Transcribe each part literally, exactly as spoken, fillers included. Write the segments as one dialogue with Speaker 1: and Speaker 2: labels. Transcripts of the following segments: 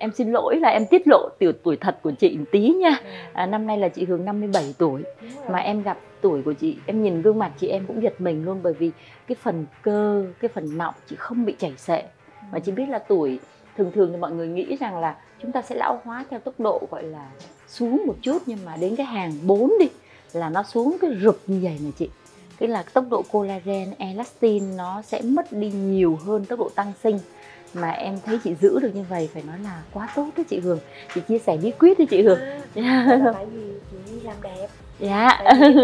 Speaker 1: em xin lỗi là em tiết lộ tiểu tuổi thật của chị một tí nha. À, năm nay là chị Hường năm mươi bảy tuổi, mà em gặp tuổi của chị, em nhìn gương mặt chị em cũng giật mình luôn, bởi vì cái phần cơ, cái phần nọng chị không bị chảy xệ. Mà chị biết là tuổi thường thường thì mọi người nghĩ rằng là chúng ta sẽ lão hóa theo tốc độ gọi là xuống một chút, nhưng mà đến cái hàng bốn đi là nó xuống cái rụp như vậy này chị. Cái là tốc độ collagen, elastin nó sẽ mất đi nhiều hơn tốc độ tăng sinh. Mà em thấy chị giữ được như vậy phải nói là quá tốt đó chị Hường. Chị chia sẻ bí quyết với chị Hường.
Speaker 2: À, là tại vì chị làm đẹp.
Speaker 1: Dạ.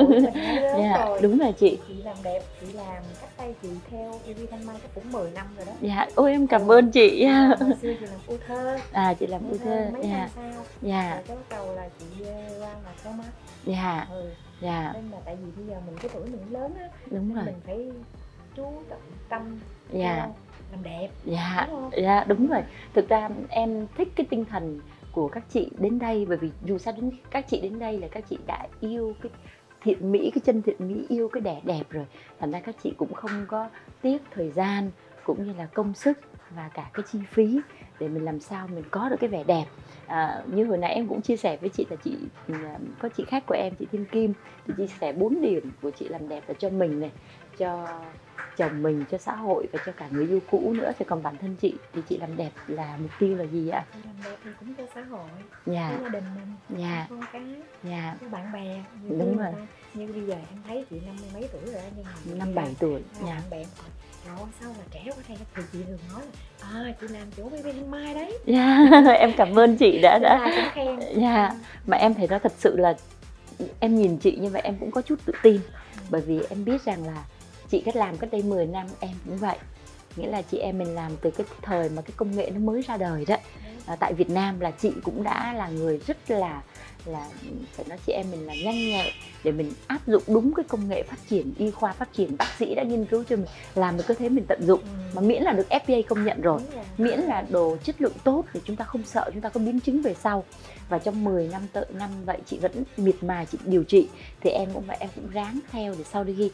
Speaker 1: Dạ,
Speaker 2: rồi.
Speaker 1: đúng rồi chị.
Speaker 2: Chị làm đẹp, chị làm cách tay chị theo e vê Thanh Mai chắc cũng mười năm rồi đó.
Speaker 1: Dạ, ôi em cảm ơn chị.
Speaker 2: À, hồi xưa chị làm u thơ.
Speaker 1: À, chị làm u thơ.
Speaker 2: Mấy
Speaker 1: Dạ.
Speaker 2: năm sau.
Speaker 1: Dạ.
Speaker 2: Rồi cái bắt đầu là chị qua là theo mắt.
Speaker 1: Dạ.
Speaker 2: Ừ.
Speaker 1: Dạ.
Speaker 2: Nên là tại vì bây giờ mình cái tuổi mình lớn á,
Speaker 1: đúng rồi.
Speaker 2: mình phải chú trọng tâm.
Speaker 1: Dạ.
Speaker 2: Làm đẹp.
Speaker 1: Dạ.
Speaker 2: Đúng không?
Speaker 1: Dạ, đúng rồi. Thực ra em thích cái tinh thần của các chị đến đây, bởi vì dù sao đến các chị đến đây là các chị đã yêu cái thiện mỹ, cái chân thiện mỹ, yêu cái đẹp đẹp rồi. Thành ra các chị cũng không có tiếc thời gian cũng như là công sức và cả cái chi phí để mình làm sao mình có được cái vẻ đẹp. À, như hồi nãy em cũng chia sẻ với chị là chị có chị khách của em, chị Thiên Kim, thì chia sẻ bốn điểm của chị làm đẹp là cho mình này, cho chồng mình, cho xã hội và cho cả người yêu cũ nữa. Thì còn bản thân chị thì chị làm đẹp là mục tiêu là gì ạ?
Speaker 2: Làm đẹp thì cũng cho xã hội,
Speaker 1: dạ.
Speaker 2: cho gia đình mình,
Speaker 1: dạ.
Speaker 2: con cái,
Speaker 1: dạ.
Speaker 2: cho bạn bè. Như
Speaker 1: đúng rồi.
Speaker 2: Như bây giờ em thấy chị năm mươi mấy tuổi rồi đó, nhưng mà
Speaker 1: năm bảy tuổi.
Speaker 2: dạ. Bạn bè rồi sao là trẻ quá đây, thì chị thường nói là à, chị làm chỗ e vê Thanh Mai đấy.
Speaker 1: dạ. Em cảm ơn chị đã đã
Speaker 2: ai cũng khen.
Speaker 1: dạ. Mà em thấy nó thật sự là em nhìn chị như vậy em cũng có chút tự tin, ừ. bởi vì em biết rằng là chị cách làm cách đây mười năm em cũng vậy. Nghĩa là chị em mình làm từ cái thời mà cái công nghệ nó mới ra đời đó. À, tại Việt Nam là chị cũng đã là người rất là là phải nói chị em mình là nhanh nhẹ để mình áp dụng đúng cái công nghệ phát triển, y khoa phát triển, bác sĩ đã nghiên cứu cho mình làm được cái thế mình tận dụng. ừ. Mà miễn là được ép đê a công nhận rồi, miễn là đồ chất lượng tốt thì chúng ta không sợ chúng ta có biến chứng về sau. Và trong mười năm tự năm vậy chị vẫn miệt mài chị điều trị, thì em cũng vậy, em cũng ráng theo để sau đi khi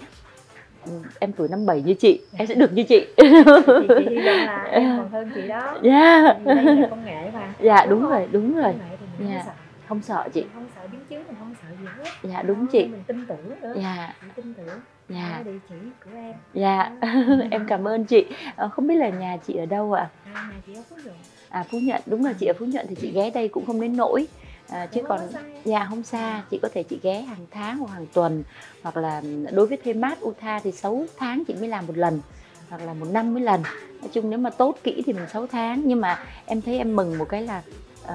Speaker 1: em tuổi năm bảy như chị, em sẽ được như chị.
Speaker 2: Thì chị hy vọng là em còn hơn chị đó.
Speaker 1: Yeah.
Speaker 2: Vì đây là công nghệ mà.
Speaker 1: Dạ đúng, đúng rồi, đúng rồi.
Speaker 2: Công nghệ thì mình
Speaker 1: yeah.
Speaker 2: không sợ.
Speaker 1: Không sợ chị.
Speaker 2: Mình không sợ biến chứng, mình không sợ gì hết.
Speaker 1: Dạ đúng
Speaker 2: đó,
Speaker 1: chị.
Speaker 2: Mình tin tưởng nữa.
Speaker 1: Dạ.
Speaker 2: Chị tin tưởng.
Speaker 1: Dạ.
Speaker 2: Địa chỉ của em.
Speaker 1: Dạ. Em cảm ơn chị. Không biết là nhà chị ở đâu ạ?
Speaker 2: À, nhà chị ở Phú Nhuận.
Speaker 1: À, Phú Nhuận, đúng là chị ở Phú Nhuận thì chị ghé đây cũng không đến nỗi. À, chứ còn dạ không xa, chị có thể chị ghé hàng tháng hoặc hàng tuần, hoặc là đối với thêm mát Utha thì sáu tháng chị mới làm một lần, hoặc là một năm mới lần. Nói chung nếu mà tốt kỹ thì mình sáu tháng. Nhưng mà em thấy em mừng một cái là uh,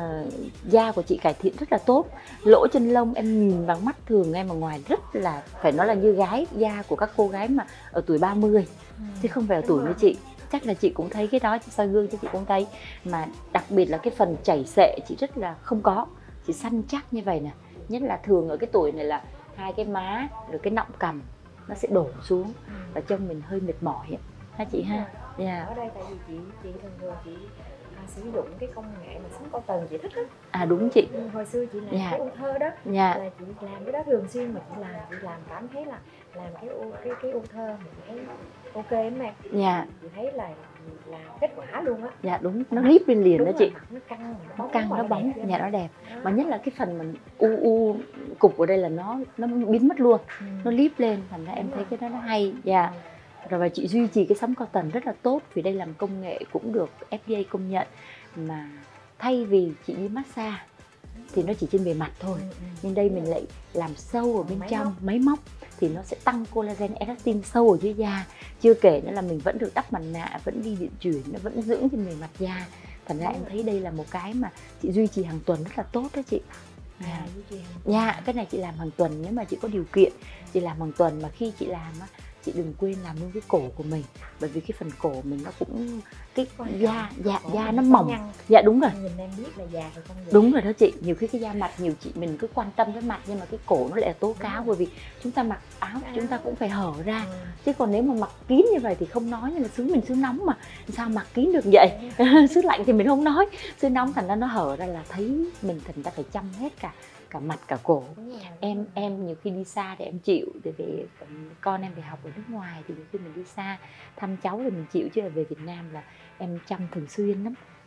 Speaker 1: da của chị cải thiện rất là tốt. Lỗ chân lông em nhìn bằng mắt thường em ở ngoài rất là phải nói là như gái da của các cô gái mà ở tuổi ba mươi, ừ. chứ không phải ở tuổi như chị. Chắc là chị cũng thấy cái đó, chị soi gương cho chị cũng thấy. Mà đặc biệt là cái phần chảy xệ chị rất là không có, chị săn chắc như vậy nè. Nhất là thường ở cái tuổi này là hai cái má rồi cái nọng cằm nó sẽ đổ xuống, ừ. và trông mình hơi mệt mỏi ha chị ha.
Speaker 2: Yeah. Ở đây tại vì chị chị thường thường chị à, sử dụng cái công nghệ mà sống cao tầng chị thích á. À đúng chị. Ừ, hồi xưa chị làm yeah. cái u thơ đó, yeah. là chị làm cái đó thường xuyên, mà chị làm chị làm cảm thấy là làm cái u cái cái u thơ mình thấy ok lắm em. Dạ. Chị thấy là là kết quả luôn á.
Speaker 1: Dạ đúng, nó líp lên liền đó chị.
Speaker 2: Nó căng,
Speaker 1: nó căng, nó bóng, dạ nó đẹp. Đó. Mà nhất là cái phần mình u u cục ở đây là nó nó biến mất luôn, ừ. nó líp lên, thành ra em thấy cái đó nó hay. Dạ. Ừ. Rồi và chị duy trì cái sống cao tầng rất là tốt, vì đây làm công nghệ cũng được ép đê a công nhận. Mà thay vì chị đi massage thì nó chỉ trên bề mặt thôi, ừ, ừ. nhưng đây mình lại làm sâu ở bên máy trong móc. máy móc thì nó sẽ tăng collagen, elastin sâu ở dưới da. Chưa kể nữa là mình vẫn được đắp mặt nạ, vẫn đi điện chuyển, nó vẫn dưỡng trên bề mặt da. Thành ra em thấy đây là một cái mà chị duy trì hàng tuần rất là tốt đó chị.
Speaker 2: À,
Speaker 1: dạ, cái này chị làm hàng tuần, nếu mà chị có điều kiện chị làm hàng tuần. Mà khi chị làm á, chị đừng quên làm luôn cái cổ của mình, bởi vì cái phần cổ mình nó cũng cái da da da nó mỏng. Nhăn. Dạ đúng rồi.
Speaker 2: Nhìn em biết là già rồi không vậy?
Speaker 1: Đúng rồi đó chị. Nhiều khi cái da mặt nhiều chị mình cứ quan tâm với mặt, nhưng mà cái cổ nó lại là tố cáo, bởi vì chúng ta mặc áo chúng ta cũng phải hở ra, ừ. chứ còn nếu mà mặc kín như vậy thì không nói. Nhưng mà xứ mình xứ nóng mà sao mặc kín được vậy? Xứ lạnh thì mình không nói, xứ nóng thành ra nó hở ra là thấy mình, thành ra phải chăm hết cả cả mặt cả cổ. Em em nhiều khi đi xa thì em chịu, để về con em phải học ở nước ngoài thì nhiều khi mình đi xa thăm cháu thì mình chịu, chứ là về Việt Nam là em chăm thường xuyên lắm.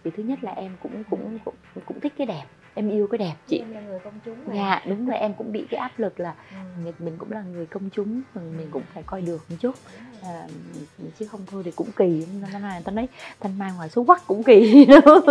Speaker 1: Vì thứ nhất là em cũng cũng cũng cũng thích cái đẹp, em yêu cái đẹp chị.
Speaker 2: Em là người công chúng mà.
Speaker 1: Dạ đúng rồi, em cũng bị cái áp lực là ừ. mình cũng là người công chúng, mình cũng phải coi được một chút, à, chứ không thôi thì cũng kỳ. Năm nay ta nói Thanh Mai ngoài số quắc cũng kỳ đâu.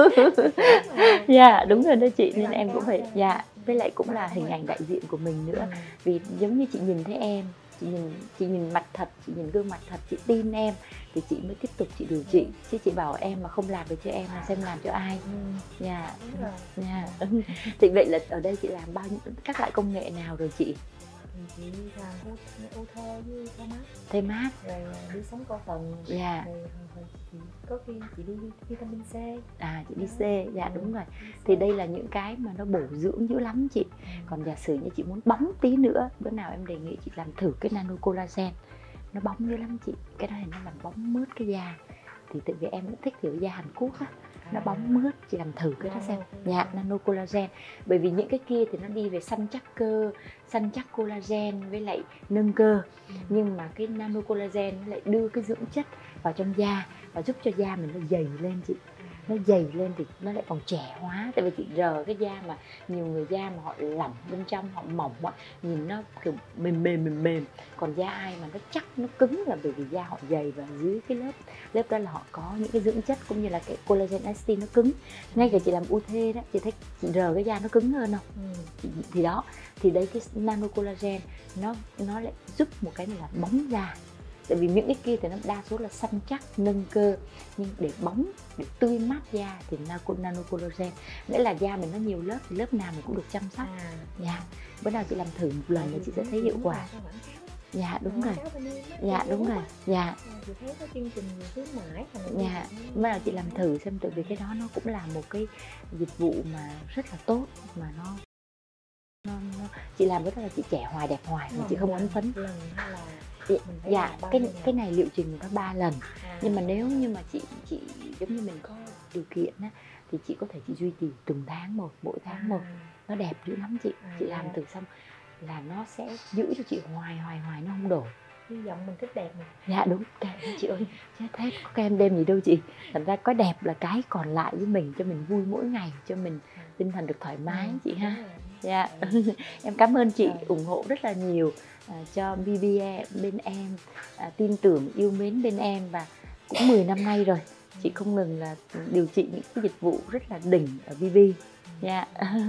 Speaker 1: Dạ đúng rồi đó chị, nên em cũng phải dạ, với lại cũng là hình ảnh đại diện của mình nữa. Vì giống như chị nhìn thấy em, chị nhìn chị nhìn mặt thật, chị nhìn gương mặt thật, chị tin em thì chị mới tiếp tục chị điều trị, chứ chị bảo em mà không làm được cho em là xem làm cho ai. Dạ dạ. Thì vậy là ở đây chị làm bao nhiêu các loại công nghệ nào rồi chị?
Speaker 2: Chị làm u thê với thay mát.
Speaker 1: Thay mát.
Speaker 2: Rồi đi sống cao tầng.
Speaker 1: Dạ.
Speaker 2: Rồi, rồi chị, có khi chị đi vitamin C.
Speaker 1: À chị đi C, dạ đúng rồi. Thì đây là những cái mà nó bổ dưỡng dữ lắm chị. Còn giả sử như chị muốn bóng tí nữa, bữa nào em đề nghị chị làm thử cái nano collagen. Nó bóng dữ lắm chị. Cái này nó làm bóng mướt cái da. Thì tự vì em cũng thích kiểu da Hàn Quốc á, nó bóng mướt, chị làm thử cái đó xem. Dạ, nano collagen. Bởi vì những cái kia thì nó đi về săn chắc cơ, săn chắc collagen với lại nâng cơ. Ừ. Nhưng mà cái nano collagen nó lại đưa cái dưỡng chất vào trong da và giúp cho da mình nó dày lên chị. Nó dày lên thì nó lại còn trẻ hóa. Tại vì chị rờ cái da mà nhiều người da mà họ lỏng bên trong, họ mỏng á, nhìn nó kiểu mềm mềm mềm mềm. Còn da ai mà nó chắc, nó cứng là bởi vì da họ dày, và dưới cái lớp lớp đó là họ có những cái dưỡng chất cũng như là cái collagen elastin nó cứng. Ngay cả chị làm u thê đó, chị thấy chị rờ cái da nó cứng hơn không? Ừ. Thì đó, thì đấy cái nano collagen nó nó lại giúp một cái này là bóng da. Tại vì những cái kia thì nó đa số là săn chắc, nâng cơ, nhưng để bóng, để tươi mát da thì nano collagen, nghĩa là da mình nó nhiều lớp thì lớp nào mình cũng được chăm sóc. À. Dạ. Bữa nào chị làm thử một lần là chị sẽ thấy hiệu quả. Dạ đúng rồi. Dạ đúng rồi. Dạ.
Speaker 2: Chị thấy có chương trình khuyến mãi.
Speaker 1: Dạ. Bữa nào chị làm thử xem, tự vì cái đó nó cũng là một cái dịch vụ mà rất là tốt, mà nó nó, nó chị làm cái đó là chị trẻ hoài đẹp hoài mà chị không ấn phấn.
Speaker 2: Lần hay là
Speaker 1: dạ cái cái này liệu trình nó ba lần. À. Nhưng mà nếu như mà chị chị giống như mình có điều kiện á thì chị có thể chị duy trì từng tháng một, mỗi tháng à. một. Nó đẹp dữ lắm chị. À, chị làm thử xong là nó sẽ giữ cho chị hoài hoài hoài, nó không đổ.
Speaker 2: Hy vọng mình thích đẹp mà.
Speaker 1: Dạ đúng, đẹp chị ơi. Chết hết, có cái em đem gì đâu chị. Thành ra có đẹp là cái còn lại với mình, cho mình vui mỗi ngày, cho mình tinh thần được thoải mái. À, chị ha. Dạ. Em cảm ơn chị ủng hộ rất là nhiều. À, cho bê bê bên em, à, tin tưởng yêu mến bên em, và cũng mười năm nay rồi chị không ngừng là điều trị những cái dịch vụ rất là đỉnh ở bê bê. Dạ.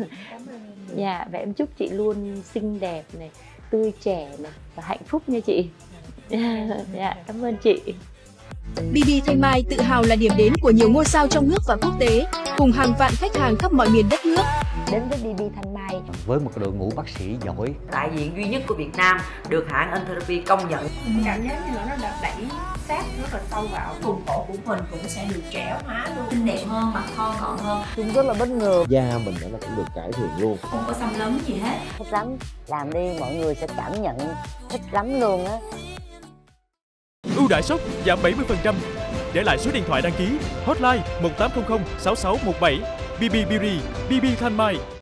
Speaker 1: Dạ, và em chúc chị luôn xinh đẹp này, tươi trẻ này và hạnh phúc nha chị. Dạ, cảm ơn chị.
Speaker 3: bê bê Thanh Mai tự hào là điểm đến của nhiều ngôi sao trong nước và quốc tế, cùng hàng vạn khách hàng khắp mọi miền đất nước.
Speaker 1: Đến với bê bê Thanh Mai
Speaker 4: với một đội ngũ bác sĩ giỏi,
Speaker 5: đại diện duy nhất của Việt Nam được hãng Entherapy công nhận.
Speaker 6: Cảm giác như là nó đã đẩy sát rất là sâu vào vùng cổ của mình, cũng sẽ được trẻ hóa luôn, xinh đẹp hơn, mặt thon gọn hơn.
Speaker 1: Chúng rất là bất ngờ.
Speaker 7: Da mình nó cũng được cải thiện luôn,
Speaker 6: không có xăm lấm gì hết.
Speaker 1: Thích lắm, làm đi mọi người sẽ cảm nhận thích lắm luôn á.
Speaker 8: Ưu đãi sốc giảm bảy mươi phần trăm. Để lại số điện thoại đăng ký hotline một tám không không sáu sáu một bảy. bê bê Beauty, bê bê Thanh Mai.